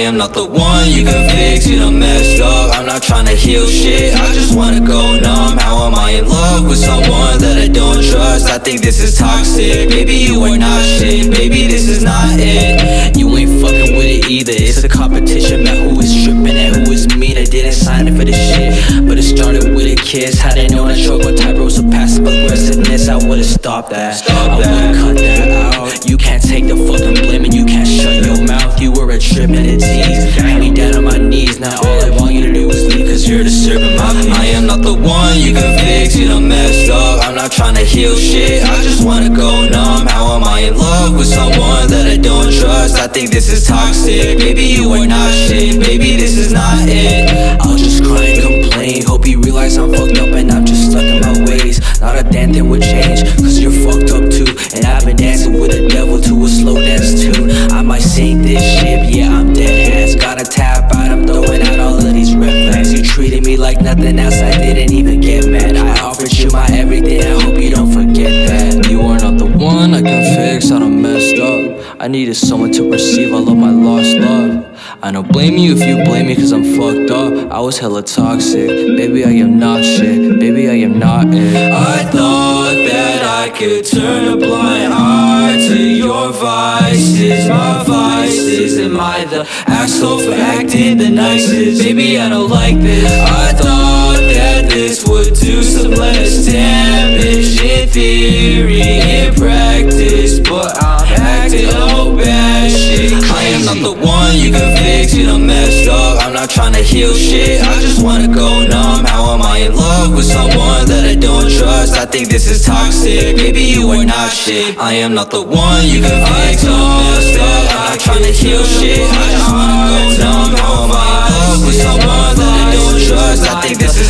am not the one you can fix it, I'm messed up. I'm not trying to heal shit, I just wanna go numb. How am I in love with someone that I don't trust? I think this is toxic. Maybe you are not shit, maybe this is not it. You ain't fucking with it either. It's a competition about who is trippin' and who is mean. I didn't sign up for this shit, but it started with a kiss. Had I known I struggle with tightropes or passive aggressiveness, I would've stopped that. I would've cut that out. You can't take the fucking blame and you can't shut your mouth. You were a trippin' and a tease. Had me down on my knees. Now all I want you to do is leave, cause you're disturbing my peace. I am not the one you can fix it, I'm messed up. I'm not trying to heal shit, I just wanna go numb. How am I in love with someone that I don't trust? I think this is toxic. Maybe you are not shit, maybe this is not it. I'll just cry and complain. Hope you realize I'm fucked up and I'm just stuck in my ways. Not a damn thing would change, cause you're fucked up too. And I've been dancing with the devil to a slow dance tune. I might sink this ship, yeah, I'm dead hands. Gotta tap out, I'm throwing out all of these red flags. You treated me like nothing else, I didn't even get mad. I offered you my everything, I hope you don't forget that. You are not the one I can fix, I done messed up. I needed someone to receive all of my lost love. I don't blame you if you blame me, cause I'm fucked up. I was hella toxic, baby I am not shit, baby I am not it. I thought that I could turn a blind eye to your vices. My vices, am I the asshole for acting the nicest? Baby I don't like this. I thought that this would do some less damage in theory, in practice, but I'm acting oh bad shit. I am not the one you can fix it, I'm messed up. I'm not trying to heal shit, I just wanna go numb. How am I in love with someone that I don't trust? I think this is toxic, maybe you are not shit. I am not the one you can fix it, I'm messed up. I'm not trying to heal shit, I just wanna go numb. How am I in love with someone that I don't trust? I think this is